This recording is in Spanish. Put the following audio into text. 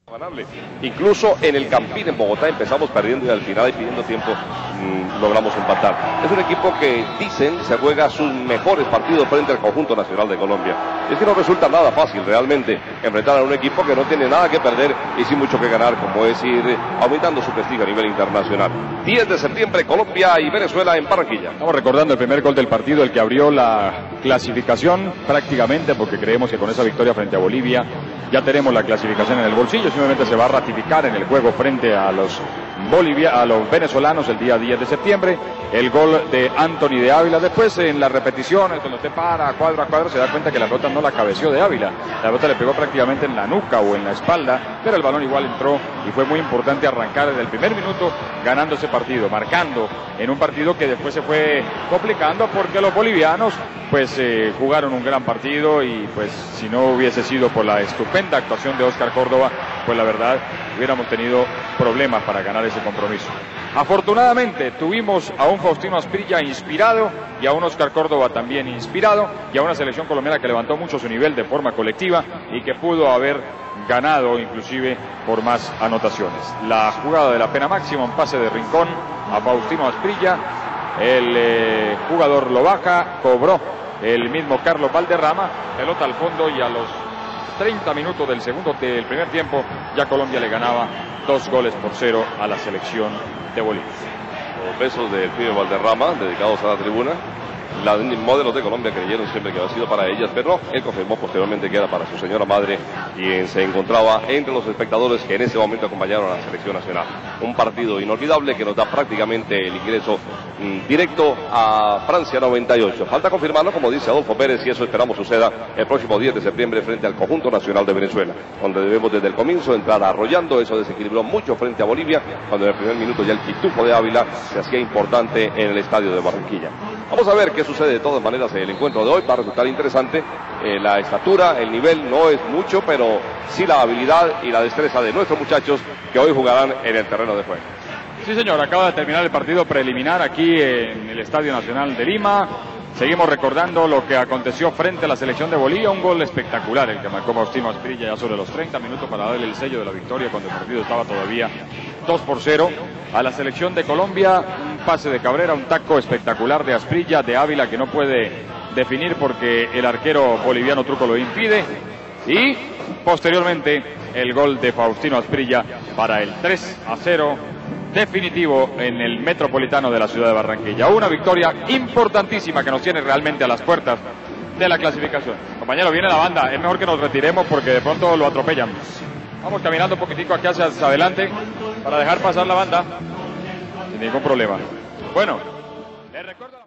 Ganable. Incluso en el Campín en Bogotá empezamos perdiendo y al final y pidiendo tiempo logramos empatar. Es un equipo que dicen se juega sus mejores partidos frente al conjunto nacional de Colombia. Es que no resulta nada fácil realmente enfrentar a un equipo que no tiene nada que perder y sí mucho que ganar, como es ir aumentando su prestigio a nivel internacional. 10 de septiembre, Colombia y Venezuela en Barranquilla. Estamos recordando el primer gol del partido, el que abrió la clasificación prácticamente, porque creemos que con esa victoria frente a Bolivia ya tenemos la clasificación en el bolsillo. Simplemente se va a ratificar en el juego frente a los venezolanos el día 10 de septiembre. El gol de Anthony de Ávila. Después en las repeticiones, cuando usted para cuadro a cuadro, se da cuenta que la pelota no la cabeció de Ávila. La pelota le pegó prácticamente en la nuca o en la espalda, pero el balón igual entró y fue muy importante arrancar desde el primer minuto ganando ese partido, marcando en un partido que después se fue complicando porque los bolivianos pues jugaron un gran partido y pues si no hubiese sido por la estupenda actuación de Oscar Córdoba, pues la verdad hubiéramos tenido problemas para ganar ese compromiso. Afortunadamente tuvimos a un Faustino Asprilla inspirado y a un Oscar Córdoba también inspirado y a una selección colombiana que levantó mucho su nivel de forma colectiva y que pudo haber ganado inclusive por más anotaciones. La jugada de la pena máxima, un pase de Rincón a Faustino Asprilla, el jugador lo baja, cobró el mismo Carlos Valderrama, pelota al fondo y a los 30 minutos del primer tiempo ya Colombia le ganaba 2-0 a la selección de Bolivia. Los besos del pibe Valderrama dedicados a la tribuna. Los modelos de Colombia creyeron siempre que había sido para ellas, pero él confirmó posteriormente que era para su señora madre, quien se encontraba entre los espectadores que en ese momento acompañaron a la selección nacional. Un partido inolvidable que nos da prácticamente el ingreso directo a Francia 98. Falta confirmarlo, como dice Adolfo Pérez, y eso esperamos suceda el próximo 10 de septiembre frente al conjunto nacional de Venezuela, donde debemos desde el comienzo entrar arrollando. Eso desequilibró mucho frente a Bolivia, cuando en el primer minuto ya el pitufo de Ávila se hacía importante en el estadio de Barranquilla. Vamos a ver qué sucede. De todas maneras, el encuentro de hoy va a resultar interesante. La estatura, el nivel no es mucho, pero sí la habilidad y la destreza de nuestros muchachos que hoy jugarán en el terreno de juego. Sí, señor, acaba de terminar el partido preliminar aquí en el Estadio Nacional de Lima. Seguimos recordando lo que aconteció frente a la selección de Bolivia. Un gol espectacular el que marcó Faustino Asprilla ya sobre los 30 minutos para darle el sello de la victoria cuando el partido estaba todavía 2-0 a la selección de Colombia. Un pase de Cabrera, un taco espectacular de Asprilla, de Ávila, que no puede definir porque el arquero boliviano Truco lo impide. Y posteriormente el gol de Faustino Asprilla para el 3-0 definitivo en el Metropolitano de la ciudad de Barranquilla. Una victoria importantísima que nos tiene realmente a las puertas de la clasificación. Compañero, viene la banda, es mejor que nos retiremos porque de pronto lo atropellan. Vamos caminando un poquitico aquí hacia adelante para dejar pasar la banda sin ningún problema. Bueno, les recuerdo